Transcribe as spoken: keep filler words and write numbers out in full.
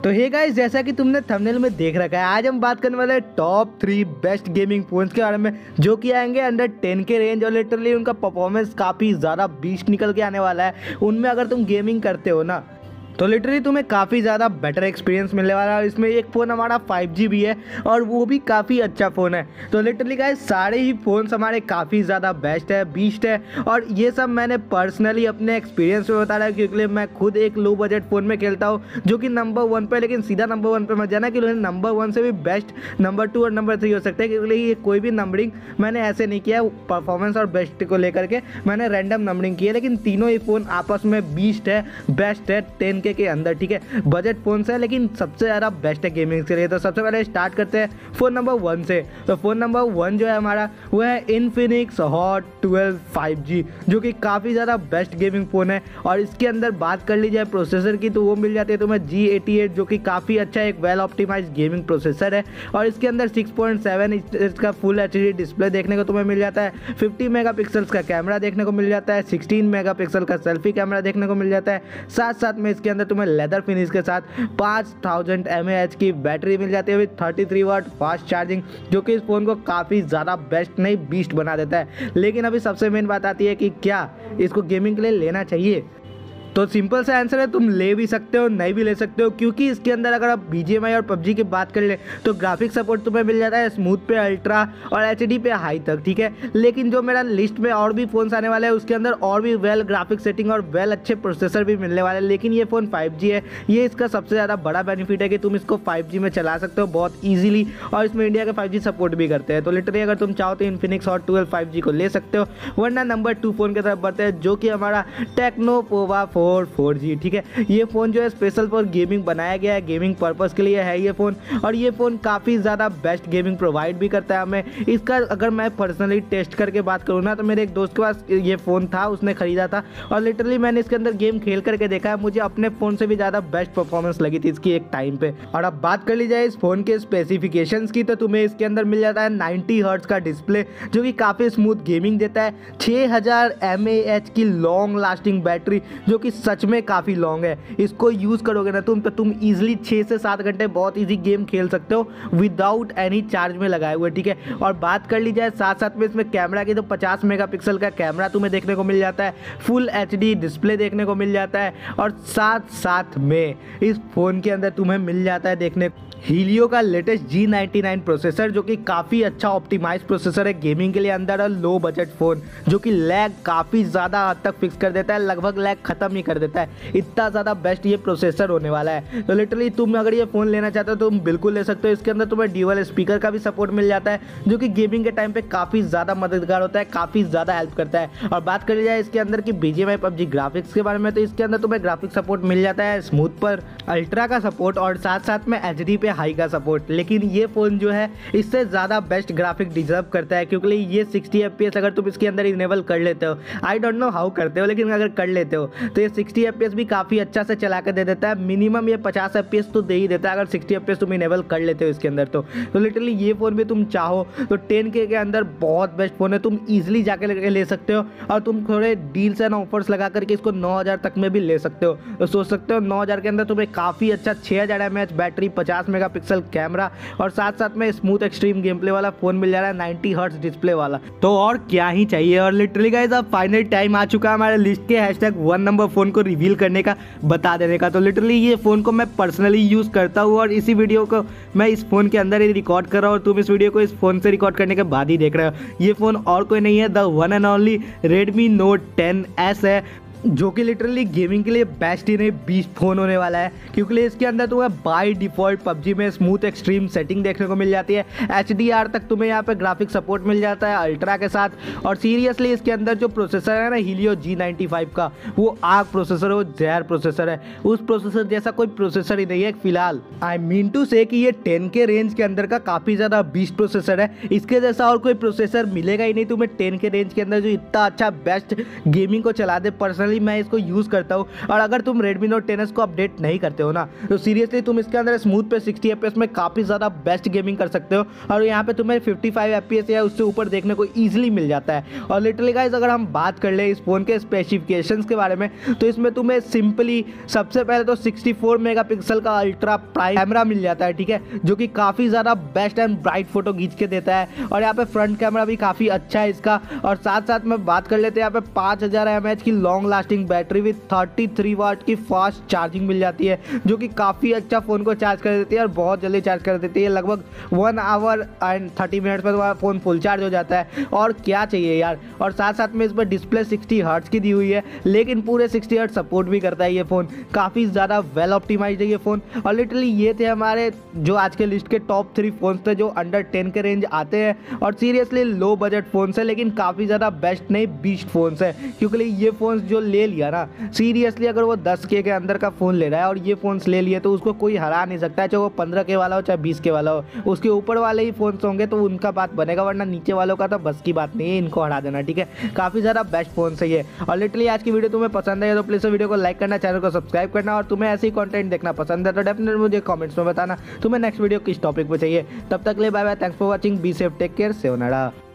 तो hey guys, जैसा कि तुमने थंबनेल में देख रखा है, आज हम बात करने वाले हैं top three best gaming phones के बारे में, जो कि आएंगे अंडर टेन के रेंज और लिटरली उनका परफॉर्मेंस काफ़ी ज़्यादा बीस्ट निकल के आने वाला है। उनमें अगर तुम गेमिंग करते हो ना तो लिटरली तुम्हें काफ़ी ज़्यादा बेटर एक्सपीरियंस मिलने वाला है। और इसमें एक फ़ोन हमारा फाइव जी भी है और वो भी काफ़ी अच्छा फ़ोन है। तो लिटरली गाइस, सारे ही फ़ोन्स हमारे काफ़ी ज़्यादा बेस्ट है, बीस्ट है। और ये सब मैंने पर्सनली अपने एक्सपीरियंस में बता रहा है, क्योंकि मैं खुद एक लो बजट फ़ोन में खेलता हूँ जो कि नंबर वन पे, लेकिन सीधा नंबर वन पे मत जाना कि नंबर वन से भी बेस्ट नंबर टू और नंबर थ्री हो सकते हैं, क्योंकि ये कोई भी नंबरिंग मैंने ऐसे नहीं किया परफॉर्मेंस और बेस्ट को लेकर के, मैंने रैंडम नंबरिंग की है। लेकिन तीनों ही फ़ोन आपस में बीस्ट है, बेस्ट है टेन के के अंदर, ठीक है। बजट फोन है लेकिन सबसे ज़्यादा बेस्ट है गेमिंग के लिए। तो सबसे पहले स्टार्ट करते हैं फ़ोन नंबर वन से। तो फ़ोन नंबर वन जो है हमारा वो है Infinix Hot twelve five G, जो कि काफ़ी ज़्यादा बेस्ट गेमिंग फ़ोन है। और इसके अंदर बात कर ली जाए प्रोसेसर की तो वो मिल जाती है तुम्हें जी एटी एट, जो कि काफ़ी अच्छा एक वेल ऑप्टिमाइज गेमिंग प्रोसेसर है। और इसके अंदर सिक्स पॉइंट सेवन इंच का फुल एच डी डिस्प्ले देखने को तुम्हें मिल जाता है, फिफ्टी मेगा पिक्सल्स का कैमरा देखने को मिल जाता है, सिक्सटीन मेगा पिक्सल का सेल्फी कैमरा देखने को मिल जाता है। साथ साथ में इसके अंदर तुम्हें लेदर फिनिश के साथ five thousand M A H की बैटरी मिल जाती है with thirty three watt fast charging, जो कि इस फ़ोन को काफ़ी ज़्यादा बेस्ट नहीं बीस्ट बना देता है। लेकिन अभी सबसे मेन बात आती है कि क्या इसको गेमिंग के लिए लेना चाहिए। तो सिंपल सा आंसर है, तुम ले भी सकते हो नहीं भी ले सकते हो, क्योंकि इसके अंदर अगर आप बी जी एम आई और पबजी की बात कर ले तो ग्राफिक सपोर्ट तुम्हें मिल जाता है स्मूथ पे अल्ट्रा और एच डी पे हाई तक, ठीक है। लेकिन जो मेरा लिस्ट में और भी फ़ोन्स आने वाले हैं उसके अंदर और भी वेल ग्राफिक सेटिंग और वेल अच्छे प्रोसेसर भी मिलने वाले हैं। लेकिन ये फ़ोन फाइव जी है, ये इसका सबसे ज़्यादा बड़ा बेनिफिट है कि तुम इसको फाइव जी में चला सकते हो बहुत ईजिली, और इसमें इंडिया के फाइव जी सपोर्ट भी करते हैं। तो लिटरली अगर तुम चाहो तो Infinix Hot twelve five G को ले सकते हो। वरना नंबर टू फ़ोन की तरफ बढ़ते हैं, जो कि हमारा Tecno Pova four four G, ठीक है। ये फ़ोन जो है स्पेशल फॉर गेमिंग बनाया गया है, गेमिंग पर्पस के लिए है ये फ़ोन। और ये फ़ोन काफ़ी ज़्यादा बेस्ट गेमिंग प्रोवाइड भी करता है हमें। इसका अगर मैं पर्सनली टेस्ट करके बात करूँ ना तो मेरे एक दोस्त के पास ये फ़ोन था, उसने ख़रीदा था और लिटरली मैंने इसके अंदर गेम खेल करके देखा है, मुझे अपने फ़ोन से भी ज़्यादा बेस्ट परफॉर्मेंस लगी थी इसकी एक टाइम पे। और अब बात कर ली जाए इस फ़ोन के स्पेसिफिकेशंस की तो तुम्हें इसके अंदर मिल जाता है नाइन्टी हर्ट्ज का डिस्प्ले, जो कि काफ़ी स्मूथ गेमिंग देता है। छः हज़ार एम ए एच की लॉन्ग लास्टिंग बैटरी, जो कि सच में काफ़ी लॉन्ग है। इसको यूज़ करोगे ना तुम तो तुम इजीली छः से सात घंटे बहुत इजी गेम खेल सकते हो विदाउट एनी चार्ज में लगाए हुए, ठीक है। और बात कर ली जाए साथ साथ में इसमें कैमरा की तो पचास मेगापिक्सल का कैमरा तुम्हें देखने को मिल जाता है, फुल एच डी डिस्प्ले देखने को मिल जाता है। और साथ साथ में इस फ़ोन के अंदर तुम्हें मिल जाता है देखने हीलियो का latest G ninety nine processor, जो कि काफ़ी अच्छा ऑप्टिमाइज प्रोसेसर है गेमिंग के लिए अंदर। और लो बजट फ़ोन जो कि लैग काफ़ी ज़्यादा हद तक फिक्स कर देता है, लगभग लैग ख़त्म ही कर देता है, इतना ज़्यादा बेस्ट ये प्रोसेसर होने वाला है। तो लिटरली तुम अगर ये फ़ोन लेना चाहते हो तो तुम बिल्कुल ले सकते हो। इसके अंदर तुम्हें ड्यूअल स्पीकर का भी सपोर्ट मिल जाता है, जो कि गेमिंग के टाइम पर काफ़ी ज़्यादा मददगार होता है, काफ़ी ज़्यादा हेल्प करता है। और बात करी जाए इसके अंदर की B G M I PUBG graphics के बारे में तो इसके अंदर तुम्हें ग्राफिक सपोर्ट मिल जाता है स्मूथ पर अल्ट्रा का सपोर्ट और साथ साथ में एच डी पे हाई का सपोर्ट। लेकिन ये फ़ोन जो है इससे ज़्यादा बेस्ट ग्राफिक डिजर्व करता है, क्योंकि ये सिक्सटी एफ पी एस अगर तुम इसके अंदर इनेबल कर लेते हो, आई डोंट नो हाउ करते हो, लेकिन अगर कर लेते हो तो ये सिक्सटी एफ पी एस भी काफ़ी अच्छा से चला कर दे देता है। मिनिमम ये पचास एफ पी एस तो दे ही देता है अगर सिक्सटी एफ पी एस तुम इनेबल कर लेते हो इसके अंदर। तो तो लिटरली ये फ़ोन भी तुम चाहो तो टेन के के अंदर बहुत बेस्ट फ़ोन है, तुम ईजिली जाके ले सकते हो। और तुम थोड़े डील्स एंड ऑफर्स लगा करके इसको नौ हज़ार तक में भी ले सकते हो। तो सोच सकते हो नौ हज़ार के अंदर तुम्हें काफ़ी अच्छा छः हज़ार एम एच बैटरी, पचास मेगा पिक्सल कैमरा और साथ साथ में स्मूथ एक्सट्रीम गेम प्ले वाला फोन मिल जा रहा है, नाइन्टी हर्ट्ज डिस्प्ले वाला। तो और क्या ही चाहिए। और लिटरली गाइस अब फाइनल टाइम आ चुका है हमारे लिस्ट के हैशटैग वन नंबर फोन को रिवील करने का, बता देने का। तो लिटरली ये फोन को मैं पर्सनली यूज करता हूँ और इसी वीडियो को मैं इस फोन के अंदर ही रिकॉर्ड कर रहा हूँ और तुम इस वीडियो को इस फोन से रिकॉर्ड करने के बाद ही देख रहे हो। ये फोन और कोई नहीं है, the one and only Redmi Note ten S है, जो कि लिटरली गेमिंग के लिए बेस्ट ही नहीं बीस्ट फ़ोन होने वाला है, क्योंकि इसके अंदर तुम्हें बाय डिफ़ॉल्ट पबजी में स्मूथ एक्सट्रीम सेटिंग देखने को मिल जाती है, एच डी आर तक तुम्हें यहाँ पे ग्राफिक सपोर्ट मिल जाता है अल्ट्रा के साथ। और सीरियसली इसके अंदर जो प्रोसेसर है ना हीलियो जी नाइन्टी फाइव का, वो आग प्रोसेसर है, वो जहर प्रोसेसर है, उस प्रोसेसर जैसा कोई प्रोसेसर ही नहीं है फिलहाल। आई मीन टू से कि ये टेन के रेंज के अंदर का काफ़ी ज़्यादा बीस्ट प्रोसेसर है, इसके जैसा और कोई प्रोसेसर मिलेगा ही नहीं तुम्हें टेन के रेंज के अंदर जो इतना अच्छा बेस्ट गेमिंग को चला दे। पर्सनली पर्सनली मैं इसको यूज़ करता हूँ। और अगर तुम Redmi Note टेन एस को अपडेट नहीं करते हो ना तो सीरियसली तुम इसके अंदर स्मूथ पे सिक्सटी एफ पी एस में काफ़ी ज़्यादा बेस्ट गेमिंग कर सकते हो और यहाँ पे तुम्हें fifty five F P S या उससे ऊपर देखने को ईजिली मिल जाता है। और लिटरली गाइस अगर हम बात कर ले इस फ़ोन के स्पेसिफिकेशंस के बारे में तो इसमें तुम्हें सिंपली सबसे पहले तो सिक्सटी फोर मेगापिक्सल का अल्ट्रा प्राइम कैमरा मिल जाता है, ठीक है, जो कि काफ़ी ज़्यादा बेस्ट एंड ब्राइट फोटो खींच के देता है। और यहाँ पे फ्रंट कैमरा भी काफ़ी अच्छा है इसका। और साथ साथ में बात कर लेते हैं यहाँ पे पाँच हज़ार एम एच की long lasting battery with thirty three watt की फास्ट चार्जिंग मिल जाती है, जो कि काफ़ी अच्छा फ़ोन को चार्ज कर देती है और बहुत जल्दी चार्ज कर देती है। लगभग one hour and thirty minutes में तुम्हारा फ़ोन फुल चार्ज हो जाता है और क्या चाहिए यार। और साथ साथ में इस पर डिस्प्ले सिक्सटी हर्ट्ज की दी हुई है, लेकिन पूरे सिक्सटी हर्ट्ज सपोर्ट भी करता है ये फ़ोन। काफ़ी ज़्यादा वेल ऑप्टिमाइज्ड है ये फ़ोन। और लिटरली ये थे हमारे जो आज के लिस्ट के टॉप थ्री फ़ोन्स थे जो अंडर टेन के रेंज आते हैं और सीरियसली लो बजट फ़ोन्स है, लेकिन काफ़ी ज़्यादा बेस्ट नहीं बीस्ट फ़ोन्स है। क्योंकि ये फ़ोन्स जो ले लिया ना सीरियसली अगर वो दस के के अंदर का फ़ोन ले रहा है और ये फ़ोन्स ले लिए तो उसको कोई हरा नहीं सकता है, चाहे वो पंद्रह के वाला हो चाहे बीस के वाला हो। उसके ऊपर वाले ही फ़ोन्स होंगे तो उनका बात बनेगा, वरना नीचे वालों का तो बस की बात नहीं है इनको हरा देना, ठीक है। काफ़ी ज़्यादा बेस्ट फ़ोन्स है ये। और लिटरली आज की वीडियो तुम्हें पसंद है तो प्लीज़ वीडियो को लाइक करना, चैनल को सब्सक्राइब करना और तुम्हें ऐसे ही कंटेंट देखना पसंद है तो डेफिनेटली मुझे कमेंट्स में बताना तुम्हें नेक्स्ट वीडियो किस टॉपिक पे चाहिए। तब तक ले bye bye, thanks for watching, be safe, take care, सेवनाडा।